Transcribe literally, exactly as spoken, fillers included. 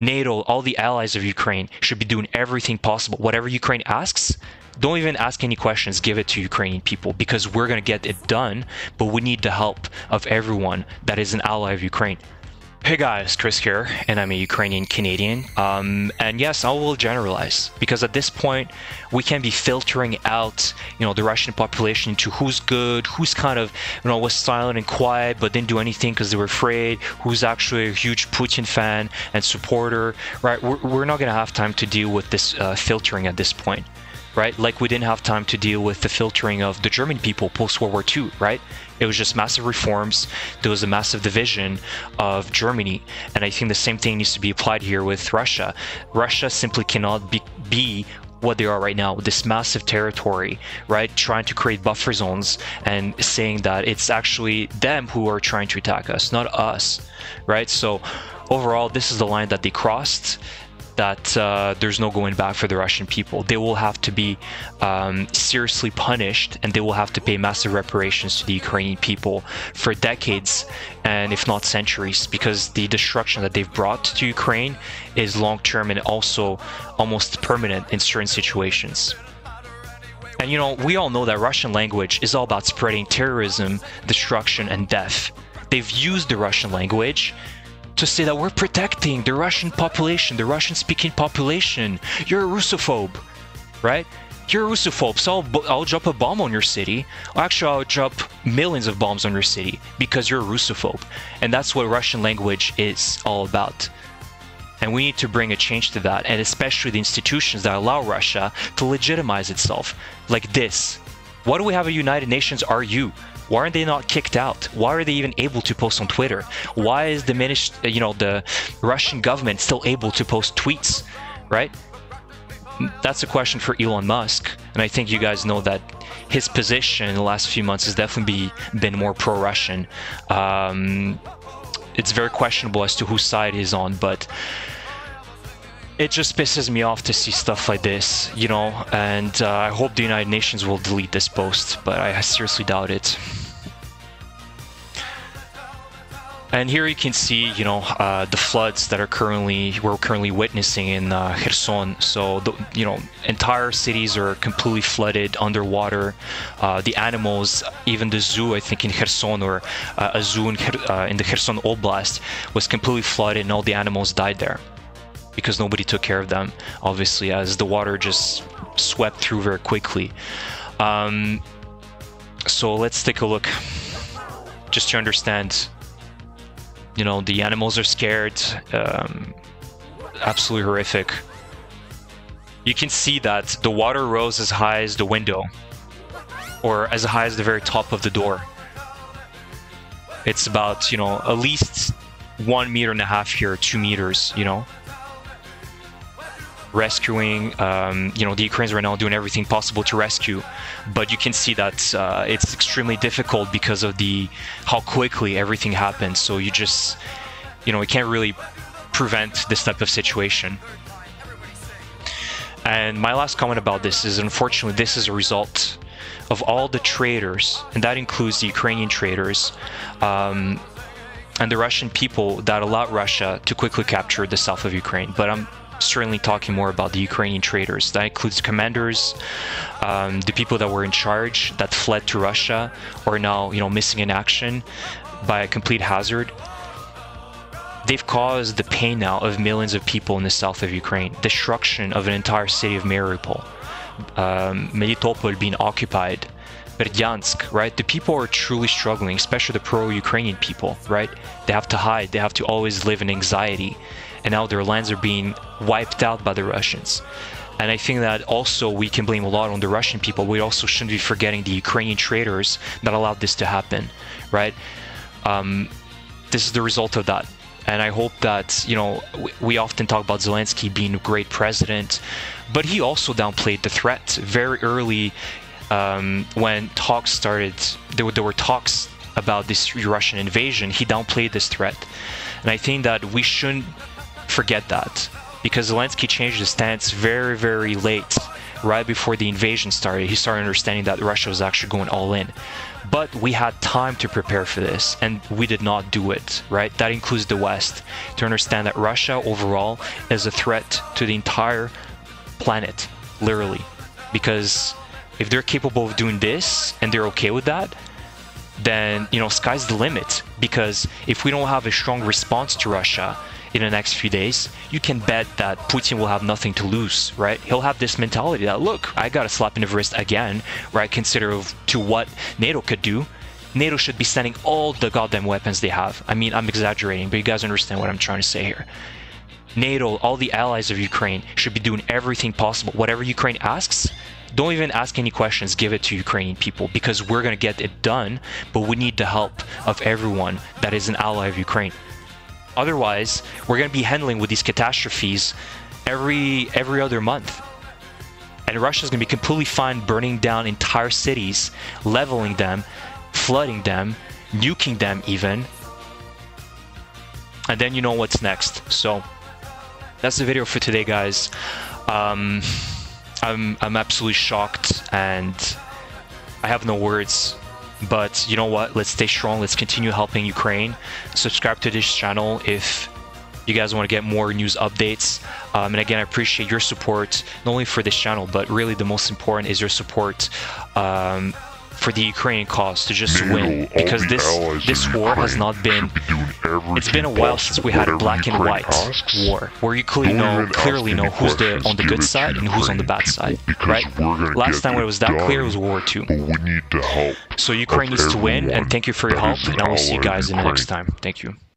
NATO, all the allies of Ukraine should be doing everything possible. Whatever Ukraine asks, don't even ask any questions, give it to Ukrainian people, because we're going to get it done, but we need the help of everyone that is an ally of Ukraine. Hey guys, Chris here, and I'm a Ukrainian Canadian. Um, and yes, I will generalize, because at this point, we can be filtering out, you know, the Russian population into who's good, who's kind of, you know, was silent and quiet, but didn't do anything because they were afraid, who's actually a huge Putin fan and supporter, right? We're, we're not going to have time to deal with this uh, filtering at this point, right? Like we didn't have time to deal with the filtering of the German people post-World War Two, right? It was just massive reforms. There was a massive division of Germany. And I think the same thing needs to be applied here with Russia. Russia simply cannot be, be what they are right now, this massive territory, right? Trying to create buffer zones and saying that it's actually them who are trying to attack us, not us, right? So overall, this is the line that they crossed, that uh, there's no going back for the Russian people. They will have to be um, seriously punished, and they will have to pay massive reparations to the Ukrainian people for decades, and if not centuries, because the destruction that they've brought to Ukraine is long-term and also almost permanent in certain situations. And you know, we all know that Russian language is all about spreading terrorism, destruction, and death. They've used the Russian language to say that we're protecting the Russian population, the Russian-speaking population. You're a Russophobe, right? You're a Russophobe, so I'll, I'll drop a bomb on your city. Actually, I'll drop millions of bombs on your city because you're a Russophobe. And that's what Russian language is all about. And we need to bring a change to that, and especially the institutions that allow Russia to legitimize itself, like this. Why do we have a United Nations R U? Why are they not kicked out? Why are they even able to post on Twitter? Why is diminished, you know, the Russian government still able to post tweets, right? That's a question for Elon Musk, and I think you guys know that his position in the last few months has definitely be, been more pro-Russian. Um, it's very questionable as to whose side he's on, but it just pisses me off to see stuff like this, you know, and uh, I hope the United Nations will delete this post, but I seriously doubt it. And here you can see, you know, uh, the floods that are currently, we're currently witnessing in uh, Kherson. So, the, you know, entire cities are completely flooded, underwater. Uh, the animals, even the zoo, I think in Kherson, or uh, a zoo in, uh, in the Kherson Oblast was completely flooded, and all the animals died there because nobody took care of them, obviously, as the water just swept through very quickly. Um, so let's take a look, just to understand. You know, the animals are scared, um, absolutely horrific. You can see that the water rose as high as the window, or as high as the very top of the door. It's about, you know, at least one meter and a half here, two meters, you know. Rescuing, um, you know, the Ukrainians right now doing everything possible to rescue, but you can see that uh, it's extremely difficult because of the how quickly everything happens. So you just, you know, you can't really prevent this type of situation. And my last comment about this is, unfortunately, this is a result of all the traitors, and that includes the Ukrainian traitors, um, and the Russian people that allowed Russia to quickly capture the south of Ukraine. But I'm certainly talking more about the Ukrainian traitors. That includes commanders, um, the people that were in charge that fled to Russia, or now, you know, missing in action by a complete hazard. They've caused the pain now of millions of people in the south of Ukraine, destruction of an entire city of Mariupol, um, Melitopol being occupied, Berdyansk, right? The people are truly struggling, especially the pro-Ukrainian people, right? They have to hide, they have to always live in anxiety, and now their lands are being wiped out by the Russians. And I think that also we can blame a lot on the Russian people. We also shouldn't be forgetting the Ukrainian traitors that allowed this to happen, right? Um, this is the result of that. And I hope that, you know, we, we often talk about Zelensky being a great president, but he also downplayed the threat very early um, when talks started. There were, there were talks about this Russian invasion. He downplayed this threat. And I think that we shouldn't forget that, because Zelensky changed his stance very, very late right before the invasion started, he started understanding that Russia was actually going all in. But we had time to prepare for this, and we did not do it, right? That includes the West, to understand that Russia overall is a threat to the entire planet, literally. Because if they're capable of doing this, and they're okay with that, then, you know, sky's the limit. Because if we don't have a strong response to Russia in the next few days, you can bet that Putin will have nothing to lose, right? He'll have this mentality that, look, I got a slap in the wrist again, right? Consider of to what NATO could do. NATO should be sending all the goddamn weapons they have. I mean, I'm exaggerating, but you guys understand what I'm trying to say here. NATO, all the allies of Ukraine, should be doing everything possible. Whatever Ukraine asks, don't even ask any questions, give it to Ukrainian people, because we're going to get it done, but we need the help of everyone that is an ally of Ukraine. Otherwise, we're going to be handling with these catastrophes every every other month. And Russia's going to be completely fine burning down entire cities, leveling them, flooding them, nuking them even. And then you know what's next. So that's the video for today, guys. Um, I'm, I'm absolutely shocked and I have no words. But you know what? Let's stay strong. Let's continue helping Ukraine. Subscribe to this channel if you guys want to get more news updates. Um, and again, I appreciate your support, not only for this channel, but really the most important is your support um, for the Ukrainian cause to just NATO, win. Because this this war Ukraine has not been... Be It's been a while since we had a black and white asks, war, where you clearly know, clearly know who's the, on the good side and who's on the bad side, right? Last time when it was that clear, it was World War Two. But we need the help So Ukraine needs to win, and thank you for your help, and I will see you guys in the next time. Thank you.